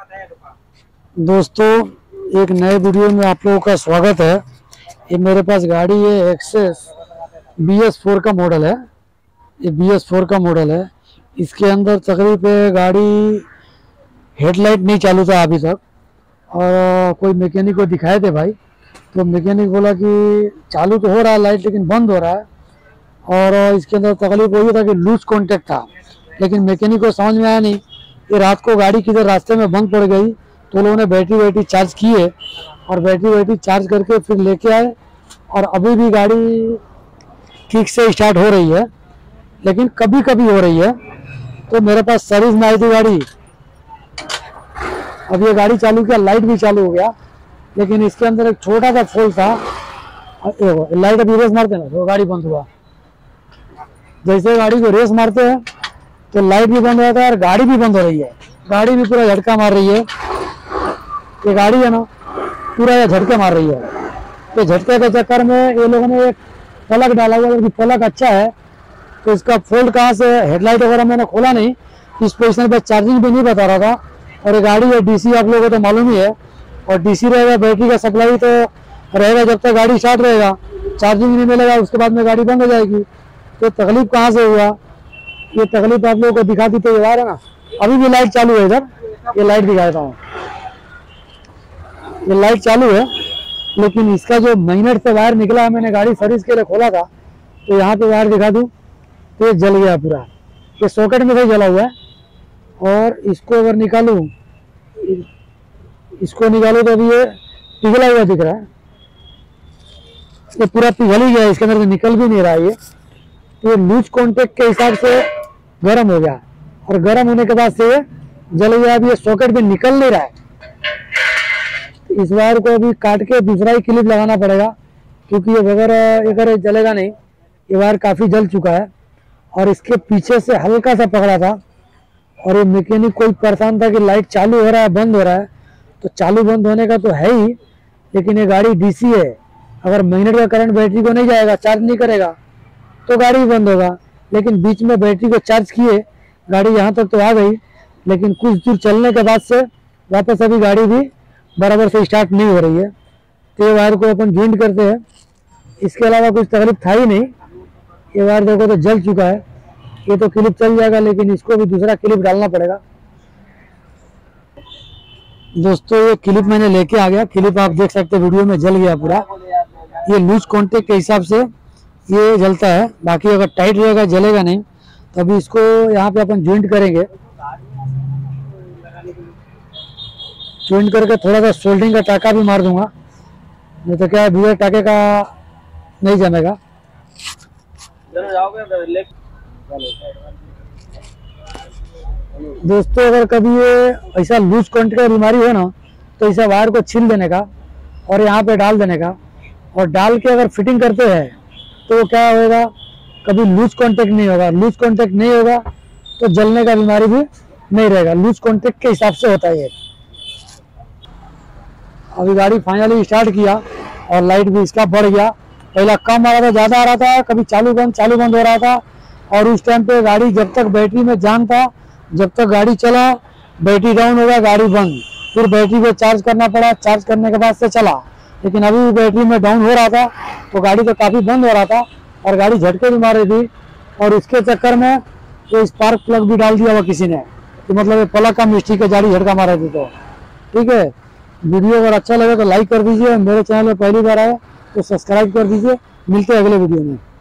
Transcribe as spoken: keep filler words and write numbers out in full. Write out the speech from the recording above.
दोस्तों, एक नए वीडियो में आप लोगों का स्वागत है। ये मेरे पास गाड़ी है एक्सेस बी एस फोर का मॉडल है। ये बी एस फोर का मॉडल है। इसके अंदर तकरीबन गाड़ी हेडलाइट नहीं चालू था अभी तक, और कोई मैकेनिक को दिखाए थे भाई, तो मैकेनिक बोला कि चालू तो हो रहा है लाइट लेकिन बंद हो रहा है। और इसके अंदर तकलीफ वही था कि लूज कॉन्टेक्ट था, लेकिन मैकेनिक को समझ में आया नहीं। ये रात को गाड़ी किधर रास्ते में बंद पड़ गई, तो लोगों ने बैटरी बैटरी चार्ज किए और बैटरी बैटरी चार्ज करके फिर लेके आए, और अभी भी गाड़ी ठीक से स्टार्ट हो रही है, लेकिन कभी कभी हो रही है। तो मेरे पास सर्विस में आई थी गाड़ी, अब ये गाड़ी चालू किया, लाइट भी चालू हो गया, लेकिन इसके अंदर एक छोटा सा फॉल्ट था। लाइट अभी रेस मारते ना तो गाड़ी बंद हुआ। जैसे गाड़ी को रेस मारते हैं तो लाइट भी बंद हो जाता है और गाड़ी भी बंद हो रही है। गाड़ी भी पूरा झटका मार रही है। ये गाड़ी है ना, पूरा ये झटके मार रही है। तो झटके के चक्कर में ये लोगों ने एक पलक डाला हुआ, क्योंकि पलक अच्छा है। तो इसका फॉल्ट कहाँ से, हेडलाइट वगैरह मैंने खोला नहीं, इस पोजिशन पर चार्जिंग भी नहीं बता रहा था। और ये गाड़ी है डीसी, आप लोगों को तो मालूम ही है, और डीसी रहेगा, बैटरी का सप्लाई तो रहेगा जब तक गाड़ी स्टार्ट रहेगा। चार्जिंग नहीं मिलेगा उसके बाद में गाड़ी बंद हो जाएगी। तो तकलीफ कहाँ से हुआ, ये तकलीफ आप लोगों को दिखा दी। तो ये वायर है ना, अभी भी लाइट चालू है। इधर ये लाइट दिखा देता हूँ, ये लाइट चालू है, लेकिन इसका जो मैग्नेट से वायर निकला है, मैंने गाड़ी सर्विस के लिए खोला था, तो यहाँ पे वायर दिखा दूँ तो ये जल गया पूरा। ये सॉकेट में से जला हुआ है। और इसको अगर निकालूँ, इसको निकालूँ तो अभी ये पिघला हुआ दिख रहा है। ये पूरा पिघल ही गया, इसके अंदर से निकल भी नहीं रहा है। ये तो ये लूज कॉन्टेक्ट के हिसाब से गर्म हो गया, और गर्म होने के बाद से ये जल गया। अभी ये सॉकेट में निकल नहीं रहा है। तो इस वायर को अभी काट के दूसरा ही क्लिप लगाना पड़ेगा, क्योंकि ये बगैर अगर जलेगा नहीं। ये वायर काफ़ी जल चुका है, और इसके पीछे से हल्का सा पकड़ा था। और ये मैकेनिक कोई परेशान था कि लाइट चालू हो रहा है बंद हो रहा है। तो चालू बंद होने का तो है ही, लेकिन ये गाड़ी डीसी है, अगर मैग्नेट का करंट बैटरी को नहीं जाएगा, चार्ज नहीं करेगा, तो गाड़ी बंद होगा। लेकिन बीच में बैटरी को चार्ज किए, गाड़ी यहाँ तक तो आ गई, लेकिन कुछ दूर चलने के बाद से वापस अभी गाड़ी भी बराबर से स्टार्ट नहीं हो रही है। तो ये वायर को अपन ज्वाइंट करते हैं। इसके अलावा कुछ तकलीफ था ही नहीं। ये वायर देखो तो जल चुका है। ये तो क्लिप चल जाएगा, लेकिन इसको भी दूसरा क्लिप डालना पड़ेगा। दोस्तों, ये क्लिप मैंने लेके आ गया। क्लिप आप देख सकते हैं वीडियो में जल गया पूरा। ये लूज कॉन्टेक्ट के हिसाब से ये जलता है, बाकी अगर टाइट रहेगा जलेगा नहीं। तो अभी इसको यहाँ पे अपन ज्वाइंट करेंगे। ज्वाइंट करके थोड़ा सा सोल्डरिंग का टाका भी मार दूंगा, नहीं तो क्या बिना टाके का नहीं जमेगा। दोस्तों, अगर कभी ये ऐसा लूज कॉन्टेक्ट का बीमारी हो ना, तो ऐसा वायर को छील देने का और यहाँ पे डाल देने का, और डाल के अगर फिटिंग करते हैं तो क्या होगा, कभी लूज कॉन्टेक्ट नहीं होगा। लूज कॉन्टेक्ट नहीं होगा तो जलने का बीमारी भी नहीं रहेगा। लूज कॉन्टेक्ट के हिसाब से होता है ये। अभी गाड़ी फाइनली स्टार्ट किया और लाइट भी इसका बढ़ गया। पहला कम आ रहा था, ज़्यादा आ रहा था, कभी चालू बंद चालू बंद हो रहा था। और उस टाइम पे गाड़ी जब तक बैटरी में जान था, जब तक गाड़ी चला, बैटरी डाउन हो गया, गाड़ी बंद। फिर बैटरी को चार्ज करना पड़ा, चार्ज करने के बाद से चला। लेकिन अभी भी बैटरी में डाउन हो रहा था, तो गाड़ी तो काफ़ी बंद हो रहा था, और गाड़ी झटके भी मार रही थी। और इसके चक्कर में तो स्पार्क प्लग भी डाल दिया हुआ किसी ने, तो मतलब ये प्लग का मिस्टेक है, गाड़ी झटका मार रही थी। तो ठीक है, वीडियो अगर अच्छा लगे तो लाइक कर दीजिए। मेरे चैनल में पहली बार आए तो सब्सक्राइब कर दीजिए। मिलते हैं अगले वीडियो में।